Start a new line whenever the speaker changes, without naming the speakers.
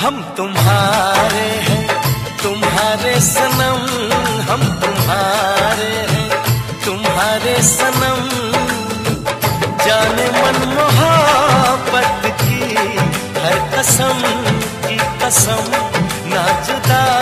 हम तुम्हारे हैं तुम्हारे सनम, हम तुम्हारे हैं तुम्हारे सनम। जाने मन मोहब्बत की हर कसम की कसम, ना जुदा